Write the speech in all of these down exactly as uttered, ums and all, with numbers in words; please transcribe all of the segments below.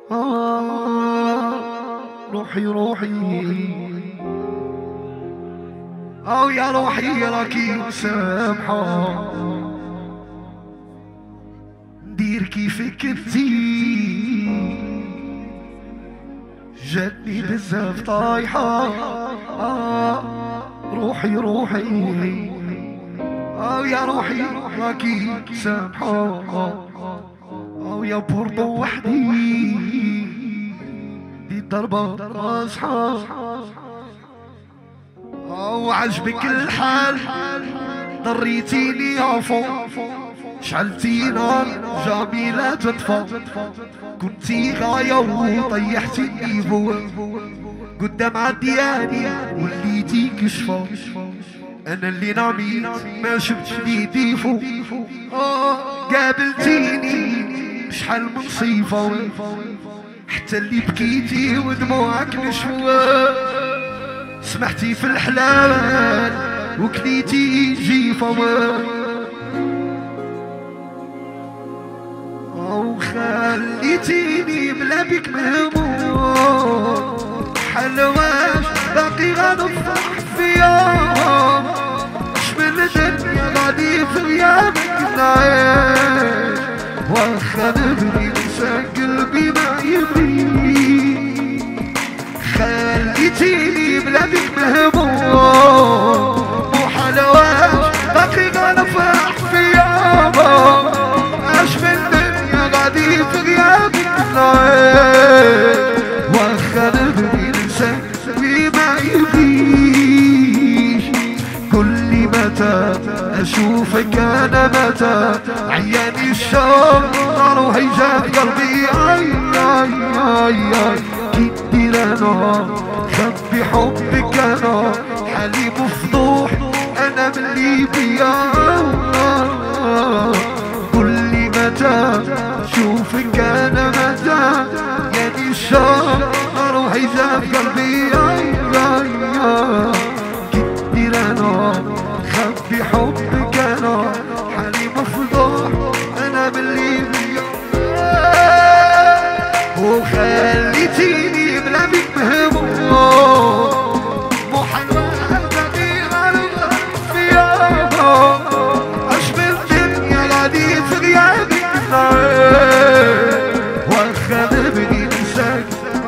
آه روحي روحي أو يا روحي راكي مسامحة ندير كيفك انتي جاتني بزاف طايحة. آه روحي روحي أو يا روحي راكي مسامحة أو يا بوردو وحدي دي ضربة راصحة. أو عجبك الحال ضريتيني عفو شعلتي نار جميلة تطفى كنتي غاية وطيحتيني فوق قدام عدياني وليتي كشفة أنا اللي نعميت ما شفتش لي ديفو. آه قابلتيني شحال من صيفة حتى اللي بكيتي ودموعك نشوى سمحتي في الحلال وكليتي جيفة أو خليتيني بلا بك مهموم حلواش باقي غنفرح في يوم شمل الدنيا غادي في غيابك نعيش واخا نبني نسى قلبي ما يبغي خليتيني بلا بك مهموم وحلواش باقي غنفرح في يوم شمل الدنيا غادي في غيابك نعيش واخا نبني نسى قلبي ما يبغيش كل متى اشوفك انا متى عياني الشوق روحي جاب قلبي اي اي اي اي كي ندير انا خبي حبك انا حالي مفضوح انا من ليبيا كل متى اشوفك انا متى عياني الشوق روحي جاب قلبي اي اي اي كي ندير انا خبي حبك انا حالي مفضوح انا من ليبيا وخليتيني بلا بك مهموم مو حلوة باقي غنفرح في يوم اشبه الدنيا غادي في غيابك نعيش واخا نبني نساك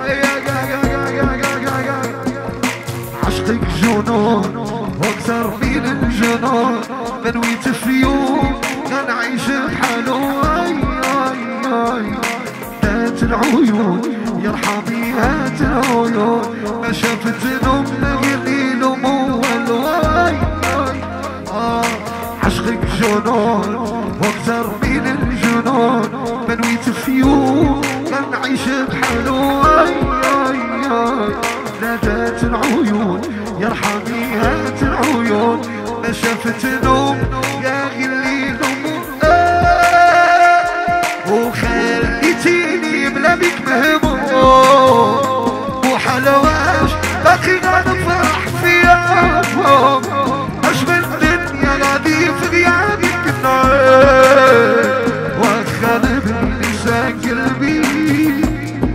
عشقك جنون واكثر من الجنون منويت في يوم غنعيش بحالو اي اي اي هات العيون يرحمي هات العيون ما شافت نوم غير ليل وموال اي اي اه عشقك جنون واكثر من الجنون منويت في يوم غنعيش بحالو اي اي اي نادات العيون يرحمي هات العيون ما شافت نوم يا غير ليل وخليتيني بلا بك مهموم وحلواش باقي غنفرح في يوم اشبه الدنيا غادي في غيابك نعيش واخا نبني نسى قلبي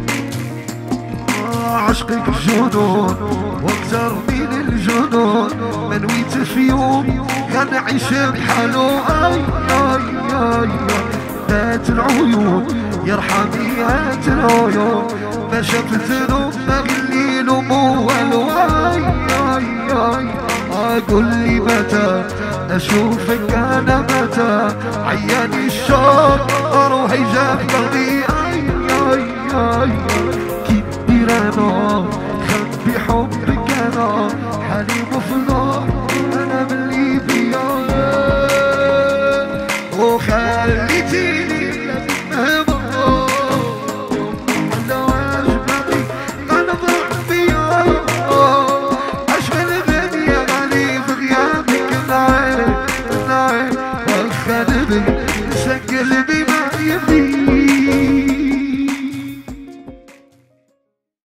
عشقك جنون واكثر من الجنون منويت في يوم غنعيش بحالو اي اي اي هات العيون يرحمي هات العيون ما شافت ذنوب ما غليل وموال اي اي اي اقول لي متى اشوفك انا متى عياني الشوق روحي جاب قلبي اي اي اي كي ندير انا خبي حبك انا حالي مفضوح انا من